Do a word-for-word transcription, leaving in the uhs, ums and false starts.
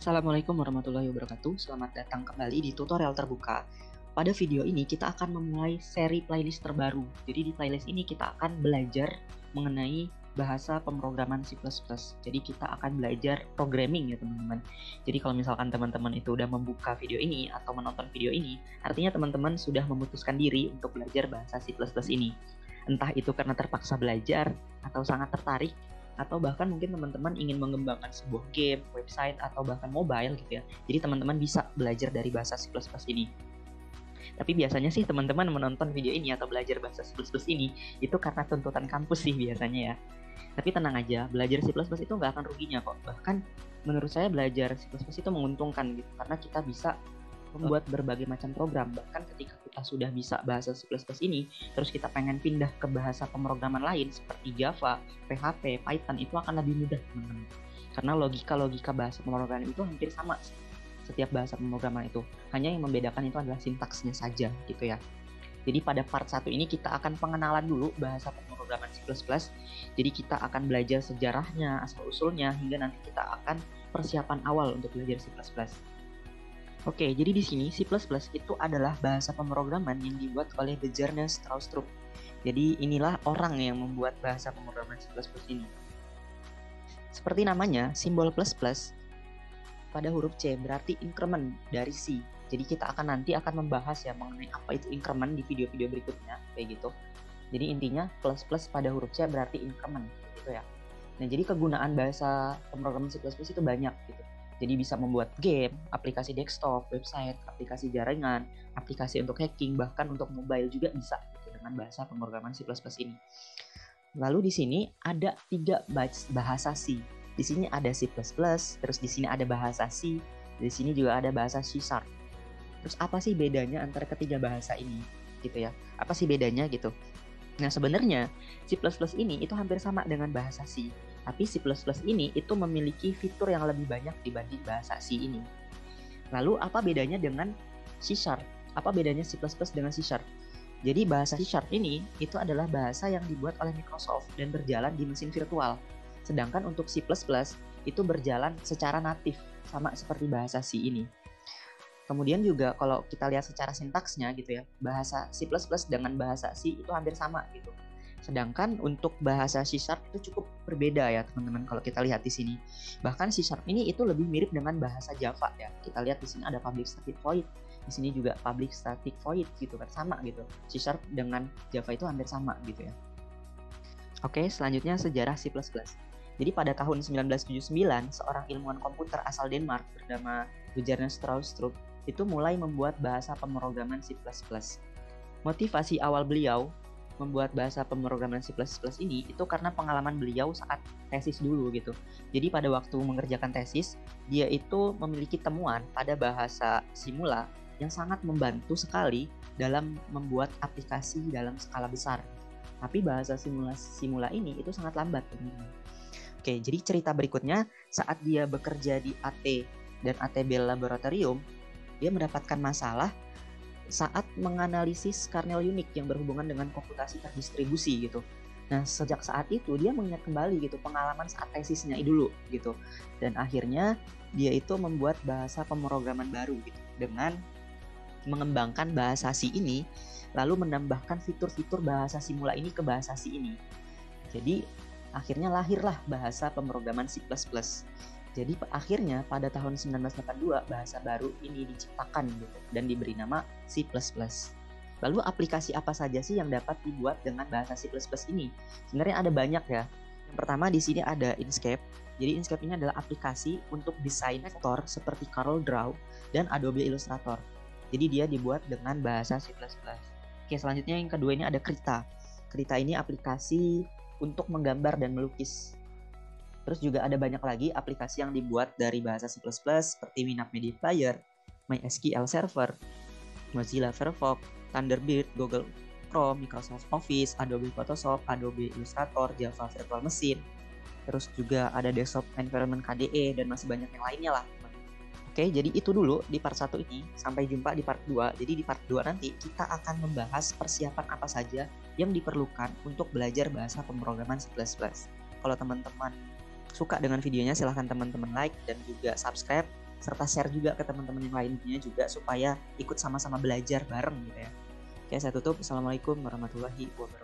Assalamualaikum warahmatullahi wabarakatuh. Selamat datang kembali di tutorial terbuka. Pada video ini kita akan memulai seri playlist terbaru. Jadi di playlist ini kita akan belajar mengenai bahasa pemrograman C plus plus. Jadi kita akan belajar programming ya teman-teman. Jadi kalau misalkan teman-teman itu udah membuka video ini atau menonton video ini, artinya teman-teman sudah memutuskan diri untuk belajar bahasa C plus plus ini. Entah itu karena terpaksa belajar atau sangat tertarik, atau bahkan mungkin teman-teman ingin mengembangkan sebuah game, website, atau bahkan mobile gitu ya. Jadi teman-teman bisa belajar dari bahasa C plus plus ini. Tapi biasanya sih teman-teman menonton video ini atau belajar bahasa C plus plus ini itu karena tuntutan kampus sih biasanya ya. Tapi tenang aja, belajar C plus plus itu nggak akan ruginya kok. Bahkan menurut saya belajar C plus plus itu menguntungkan gitu, karena kita bisa membuat berbagai macam program. Bahkan ketika kita sudah bisa bahasa C plus plus ini, terus kita pengen pindah ke bahasa pemrograman lain seperti Java, P H P, Python, itu akan lebih mudah teman-teman. Karena logika-logika bahasa pemrograman itu hampir sama setiap bahasa pemrograman itu. Hanya yang membedakan itu adalah sintaksnya saja gitu ya. Jadi pada part satu ini kita akan pengenalan dulu bahasa pemrograman C plus plus. Jadi kita akan belajar sejarahnya, asal-usulnya, hingga nanti kita akan persiapan awal untuk belajar C plus plus. Oke, jadi di sini C plus plus itu adalah bahasa pemrograman yang dibuat oleh Bjarne Stroustrup. Jadi inilah orang yang membuat bahasa pemrograman C plus plus ini. Seperti namanya, simbol plus plus pada huruf C berarti increment dari C. Jadi kita akan nanti akan membahas ya mengenai apa itu increment di video-video berikutnya, kayak gitu. Jadi intinya plus plus pada huruf C berarti increment, gitu ya. Nah, jadi kegunaan bahasa pemrograman C plus plus itu banyak gitu. Jadi bisa membuat game, aplikasi desktop, website, aplikasi jaringan, aplikasi untuk hacking, bahkan untuk mobile juga bisa gitu, dengan bahasa pemrograman C plus plus ini. Lalu di sini ada tiga bahasa C. Di sini ada C plus plus, terus di sini ada bahasa C, di sini juga ada bahasa C sharp. Terus apa sih bedanya antara ketiga bahasa ini gitu ya? Apa sih bedanya gitu? Nah, sebenarnya C plus plus ini itu hampir sama dengan bahasa C. Tapi C plus plus ini itu memiliki fitur yang lebih banyak dibanding bahasa C ini. Lalu apa bedanya dengan C sharp? Apa bedanya C plus plus dengan C sharp? Jadi bahasa C sharp ini itu adalah bahasa yang dibuat oleh Microsoft dan berjalan di mesin virtual. Sedangkan untuk C plus plus itu berjalan secara natif, sama seperti bahasa C ini. Kemudian juga kalau kita lihat secara sintaksnya gitu ya, bahasa C plus plus dengan bahasa C itu hampir sama gitu. Sedangkan untuk bahasa C sharp itu cukup berbeda ya teman-teman kalau kita lihat di sini. Bahkan C sharp ini itu lebih mirip dengan bahasa Java ya. Kita lihat di sini ada public static void, di sini juga public static void gitu kan, sama gitu. C sharp dengan Java itu hampir sama gitu ya. Oke, selanjutnya sejarah C plus plus. Jadi pada tahun sembilan belas tujuh puluh sembilan, seorang ilmuwan komputer asal Denmark bernama Bjarne Stroustrup itu mulai membuat bahasa pemrograman C plus plus. Motivasi awal beliau membuat bahasa pemrograman C plus plus ini itu karena pengalaman beliau saat tesis dulu gitu. Jadi pada waktu mengerjakan tesis, dia itu memiliki temuan pada bahasa Simula yang sangat membantu sekali dalam membuat aplikasi dalam skala besar. Tapi bahasa Simula Simula ini itu sangat lambat, teman-teman. Oke, jadi cerita berikutnya saat dia bekerja di A T dan A T B Laboratorium, dia mendapatkan masalah saat menganalisis kernel Unix yang berhubungan dengan komputasi terdistribusi gitu. Nah, sejak saat itu dia mengingat kembali gitu pengalaman saat tesisnya dulu gitu. Dan akhirnya dia itu membuat bahasa pemrograman baru gitu dengan mengembangkan bahasa C ini, lalu menambahkan fitur-fitur bahasa Simula ini ke bahasa C ini. Jadi akhirnya lahirlah bahasa pemrograman C plus plus. Jadi akhirnya pada tahun sembilan belas delapan puluh dua bahasa baru ini diciptakan gitu dan diberi nama C plus plus. Lalu aplikasi apa saja sih yang dapat dibuat dengan bahasa C plus plus ini? Sebenarnya ada banyak ya. Yang pertama di sini ada Inkscape. Jadi Inkscape ini adalah aplikasi untuk desain vektor seperti CorelDRAW dan Adobe Illustrator. Jadi dia dibuat dengan bahasa C plus plus. Oke, selanjutnya yang kedua ini ada Krita. Krita ini aplikasi untuk menggambar dan melukis. Terus juga ada banyak lagi aplikasi yang dibuat dari bahasa C plus plus seperti Winamp Media Player, MySQL Server, Mozilla Firefox, Thunderbird, Google Chrome, Microsoft Office, Adobe Photoshop, Adobe Illustrator, Java Virtual Machine. Terus juga ada Desktop Environment K D E dan masih banyak yang lainnya lah. Oke, jadi itu dulu di part satu ini. Sampai jumpa di part dua. Jadi di part dua nanti kita akan membahas persiapan apa saja yang diperlukan untuk belajar bahasa pemrograman C plus plus. Kalau teman-teman suka dengan videonya, silahkan teman-teman like dan juga subscribe. serta share juga ke teman-teman yang lainnya juga supaya ikut sama-sama belajar bareng gitu ya. Oke, saya tutup. Assalamualaikum warahmatullahi wabarakatuh.